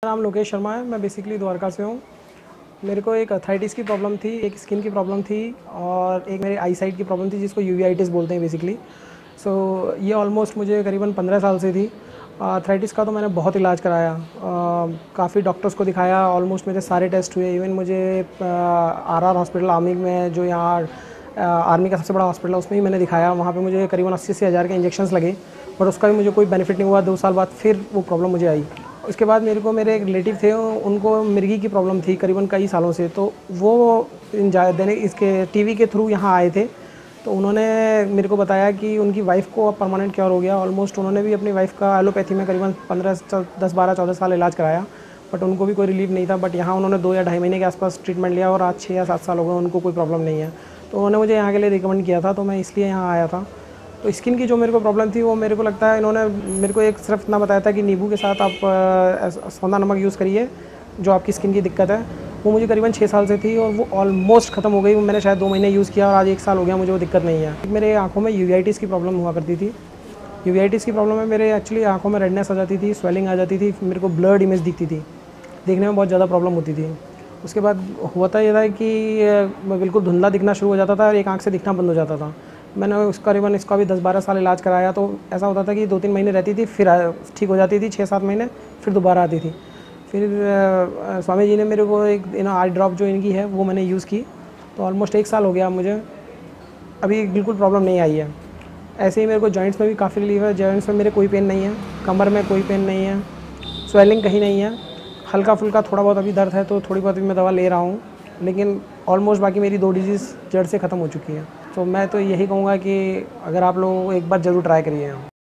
नाम लोकेश शर्मा है। मैं बेसिकली द्वारका से हूँ। मेरे को एक अर्थराइटिस की प्रॉब्लम थी, एक स्किन की प्रॉब्लम थी और एक मेरी आई साइट की प्रॉब्लम थी जिसको यूवीआइटिस बोलते हैं बेसिकली। ये ऑलमोस्ट मुझे करीबन 15 साल से थी। अर्थराइटिस का तो मैंने बहुत इलाज कराया, काफ़ी डॉक्टर्स को दिखाया, ऑलमोस्ट मेरे सारे टेस्ट हुए। इवन मुझे आरआर हॉस्पिटल आर्मी में, जो यहाँ आर्मी का सबसे बड़ा हॉस्पिटल है, उसमें ही मैंने दिखाया। वहाँ पे मुझे करीबन 80 से 1000 के इंजेक्शंस लगे, बट उसका भी मुझे कोई बेनिफिट नहीं हुआ। 2 साल बाद फिर वो प्रॉब्लम मुझे आई। उसके बाद मेरे को मेरे एक रिलेटिव थे, उनको मिर्गी की प्रॉब्लम थी करीबन कई सालों से। तो वो इसके टीवी के थ्रू यहाँ आए थे, तो उन्होंने मेरे को बताया कि उनकी वाइफ़ को अब परमानेंट क्योर हो गया। ऑलमोस्ट उन्होंने भी अपनी वाइफ़ का एलोपैथी में करीबन 10, 12, 14 साल इलाज कराया, बट उनको भी कोई रिलीफ नहीं था। बट यहाँ उन्होंने 2 या ढाई महीने के आसपास ट्रीटमेंट लिया और आज 6 या 7 साल हो गए, उनको कोई प्रॉब्लम नहीं है। तो उन्होंने मुझे यहाँ के लिए रिकमेंड किया था, तो मैं इसलिए यहाँ आया था। तो स्किन की जो मेरे को प्रॉब्लम थी, वो मेरे को लगता है इन्होंने मेरे को एक सिर्फ इतना बताया था कि नींबू के साथ आप सौंधा नमक यूज़ करिए, जो आपकी स्किन की दिक्कत है। वो मुझे करीबन 6 साल से थी और वो ऑलमोस्ट ख़त्म हो गई। मैंने शायद 2 महीने यूज़ किया और आज 1 साल हो गया, मुझे वो दिक्कत नहीं है। मेरे आँखों में यूवीआइटिस की प्रॉब्लम हुआ करती थी। यूवीआइटिस की प्रॉब्लम में मेरे एक्चुअली आँखों में रेडनेस आ जाती थी, स्वेलिंग आ जाती थी, मेरे को ब्लर्ड इमेज दिखती थी, देखने में बहुत ज़्यादा प्रॉब्लम होती थी। उसके बाद होता ये था कि मैं बिल्कुल धुंधला दिखना शुरू हो जाता था और एक आँख से दिखना बंद हो जाता था। मैंने करीबन इसका भी 10-12 साल इलाज कराया। तो ऐसा होता था कि 2-3 महीने रहती थी, फिर ठीक हो जाती थी, 6-7 महीने, फिर दोबारा आती थी। फिर स्वामी जी ने मेरे को एक आई ड्रॉप जो इनकी है वो मैंने यूज़ की, तो ऑलमोस्ट 1 साल हो गया मुझे, अभी बिल्कुल प्रॉब्लम नहीं आई है। ऐसे ही मेरे को जॉइंट्स में भी काफ़ी रिलीफ है। जॉइंट्स में मेरे कोई पेन नहीं है, कमर में कोई पेन नहीं है, स्वेलिंग कहीं नहीं है। हल्का फुल्का थोड़ा बहुत अभी दर्द है, तो थोड़ी बहुत भी मैं दवा ले रहा हूँ, लेकिन ऑलमोस्ट बाकी मेरी 2 डिजीज़ जड़ से ख़त्म हो चुकी है। तो मैं तो यही कहूँगा कि अगर आप लोग एक बार ज़रूर ट्राई करिए।